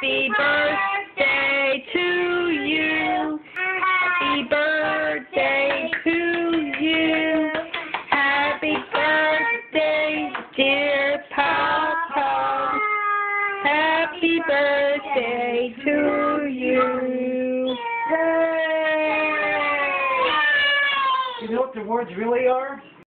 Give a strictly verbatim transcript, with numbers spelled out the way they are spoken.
Happy birthday to you. Happy birthday to you. Happy birthday, dear Papa. Happy birthday to you. You know what the words really are?